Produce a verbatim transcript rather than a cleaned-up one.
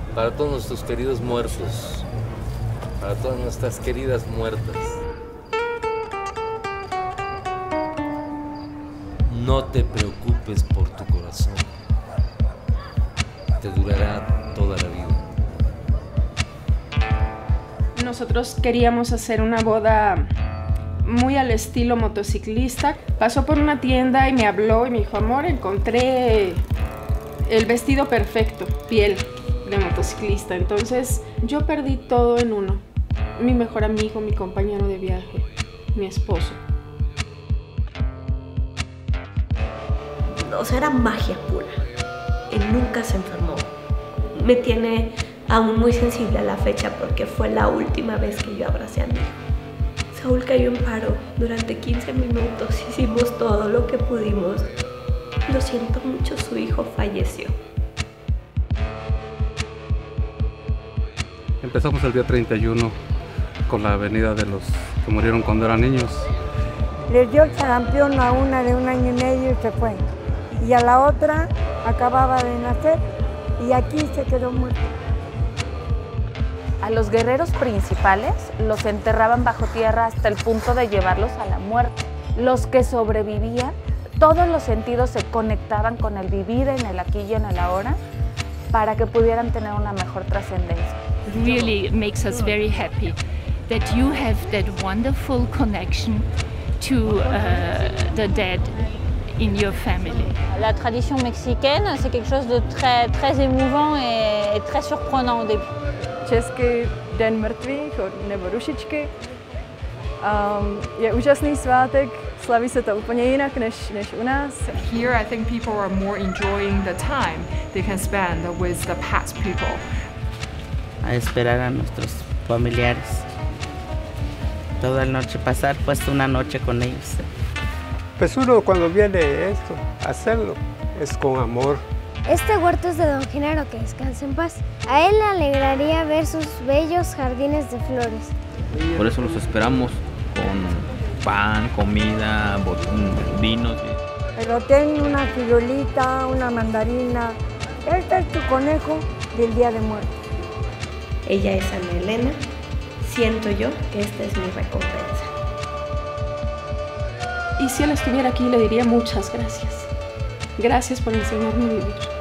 para todos nuestros queridos muertos, para todas nuestras queridas muertas. No te preocupes por tu corazón, te durará toda la vida. Nosotros queríamos hacer una boda muy al estilo motociclista. Pasó por una tienda y me habló y me dijo, amor, encontré el vestido perfecto, piel de motociclista. Entonces yo perdí todo en uno. Mi mejor amigo, mi compañero de viaje, mi esposo. O sea, era magia pura. Él nunca se enfermó. Me tiene aún muy sensible a la fecha porque fue la última vez que yo abracé a mi hijo. Saúl cayó en paro durante quince minutos, hicimos todo lo que pudimos. Lo siento mucho, su hijo falleció. Empezamos el día treinta y uno con la venida de los que murieron cuando eran niños. Les dio el sarampión a una de un año y medio y se fue. Y a la otra acababa de nacer y aquí se quedó muerta. A los guerreros principales los enterraban bajo tierra hasta el punto de llevarlos a la muerte. Los que sobrevivían, todos los sentidos se conectaban con el vivir en el aquí y en el ahora para que pudieran tener una mejor trascendencia. It really makes us very happy that you have that wonderful connection to uh, the dead in your family. La tradition mexicaine, c'est quelque chose de très, très émouvant et, et très surprenant au début. Česky Den mrtvých nebo Rušičky. Um, je úžasný svátek, slaví se to úplně jinak než, než u nás. Here I think people are more enjoying the time they can spend with the past people. A esperar a nuestros familiares. Toda la noche pasar pues una noche con ellos. Pues uno cuando viene esto, a hacerlo, es con amor. Este huerto es de don Genaro, que descanse en paz. A él le alegraría ver sus bellos jardines de flores. Por eso los esperamos con pan, comida, vinos. Pero ten una firulita, una mandarina. Este es tu conejo del Día de Muertos. Ella es Ana Elena. Siento yo que esta es mi recompensa. Y si él estuviera aquí, le diría muchas gracias. Gracias por enseñarme a vivir.